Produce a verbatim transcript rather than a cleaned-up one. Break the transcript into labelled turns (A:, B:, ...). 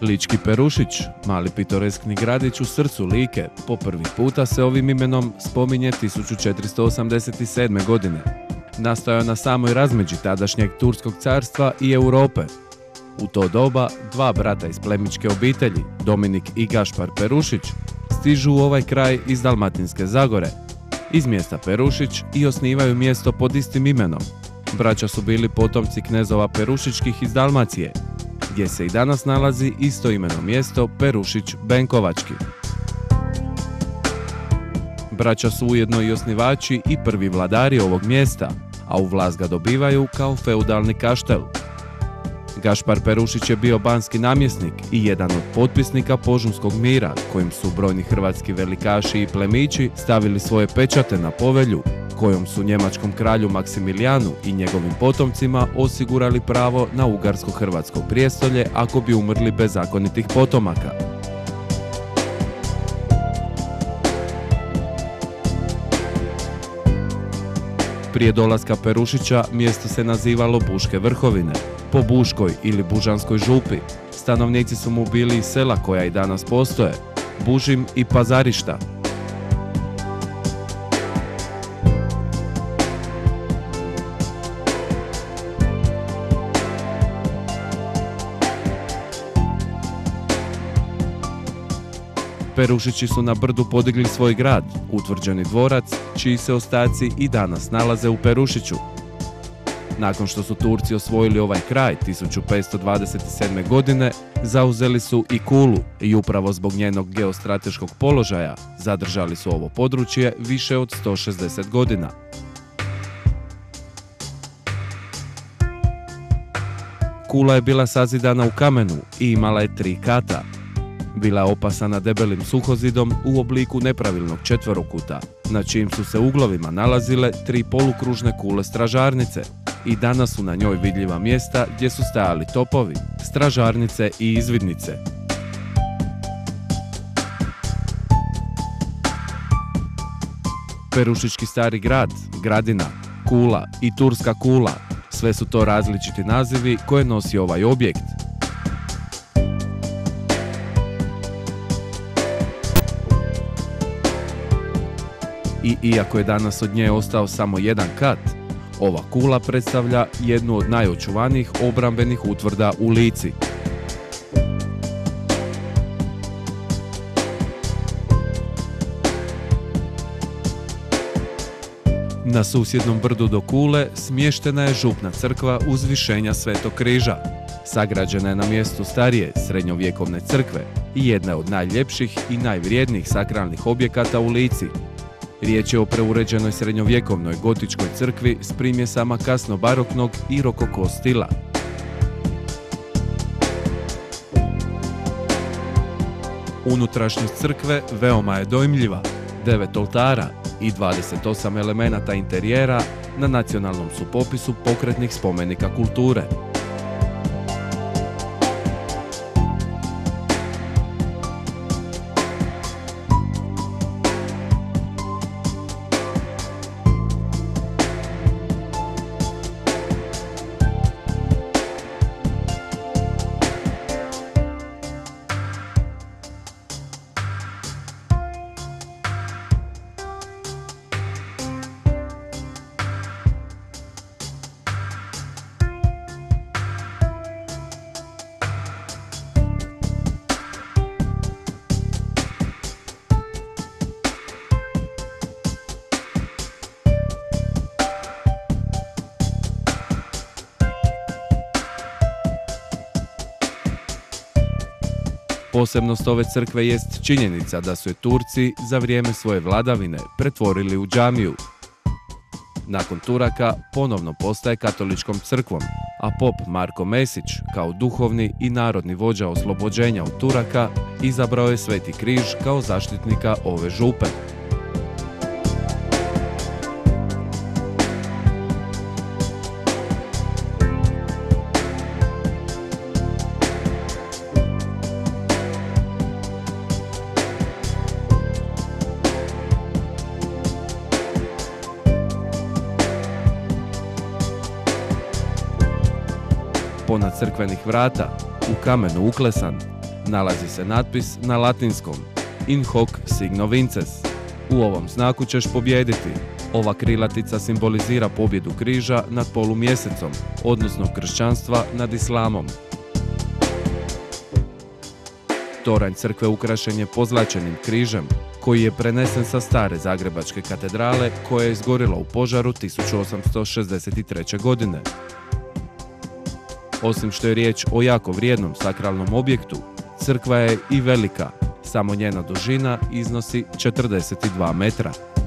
A: Lički Perušić, mali pitoreskni gradić u srcu Like, po prvi puta se ovim imenom spominje tisuću četiristo osamdeset sedme. godine. Nastojao na samoj razmeđi tadašnjeg Turskog carstva i Europe. U to doba dva brata iz plemićke obitelji, Dominik i Gašpar Perušić, stižu u ovaj kraj iz Dalmatinske Zagore, iz mjesta Perušić i osnivaju mjesto pod istim imenom. Braća su bili potomci knezova Perušičkih iz Dalmacije, gdje se i danas nalazi istoimeno mjesto Perušić-Benkovački. Braća su ujedno i osnivači i prvi vladari ovog mjesta, a u vlast ga dobivaju kao feudalni kaštel. Gašpar Perušić je bio banski namjesnik i jedan od potpisnika Požumskog mira, kojim su brojni hrvatski velikaši i plemići stavili svoje pečate na povelju, kojom su njemačkom kralju Maksimilijanu i njegovim potomcima osigurali pravo na ugarsko-hrvatsko prijestolje ako bi umrli bez zakonitih potomaka. Prije dolaska Perušića mjesto se nazivalo Buške Vrhovine, po Buškoj ili Bužanskoj župi. Stanovnici su mu bili iz sela koja i danas postoje, Bužim i Pazarišta. Perušići su na brdu podigli svoj grad, utvrđeni dvorac, čiji se ostaci i danas nalaze u Perušiću. Nakon što su Turci osvojili ovaj kraj tisuću petsto dvadeset sedme. godine, zauzeli su i Kulu i upravo zbog njenog geostrateškog položaja zadržali su ovo područje više od sto šezdeset godina. Kula je bila sazidana u kamenu i imala je tri kata. Bila je opasana debelim suhozidom u obliku nepravilnog četverokuta, na čijim su se uglovima nalazile tri polukružne kule stražarnice i danas su na njoj vidljiva mjesta gdje su stajali topovi, stražarnice i izvidnice. Perušički stari grad, Gradina, Kula i Turska Kula, sve su to različiti nazivi koje nosi ovaj objekt. I iako je danas od nje ostao samo jedan kat, ova kula predstavlja jednu od najočuvanijih obrambenih utvrda u Lici. Na susjednom brdu do Kule smještena je župna crkva Uzvišenja Svetog Križa. Sagrađena je na mjestu starije srednjovjekovne crkve i jedna od najljepših i najvrijednijih sakralnih objekata u Lici. Riječ je o preuređenoj srednjovjekovnoj gotičkoj crkvi s primjesama kasno-baroknog i rokoko stila. Unutrašnjost crkve veoma je dojmljiva, devet oltara i dvadeset osam elemenata interijera na nacionalnom su popisu pokretnih spomenika kulture. Posebnost ove crkve jest činjenica da su je Turci za vrijeme svoje vladavine pretvorili u džamiju. Nakon Turaka ponovno postaje katoličkom crkvom, a pop Marko Mesić, kao duhovni i narodni vođa oslobođenja od Turaka, izabrao je Sveti križ kao zaštitnika ove župe. Ponad crkvenih vrata, u kamenu uklesan, nalazi se natpis na latinskom In hoc signo vinces. U ovom znaku ćeš pobijediti. Ova krilatica simbolizira pobjedu križa nad polumjesecom, odnosno kršćanstva nad islamom. Toranj crkve ukrašen je pozlaćenim križem, koji je prenesen sa stare zagrebačke katedrale koja je izgorila u požaru tisuću osamsto šezdeset treće. godine. Osim što je riječ o jako vrijednom sakralnom objektu, crkva je i velika, samo njena dužina iznosi četrdeset dva metra.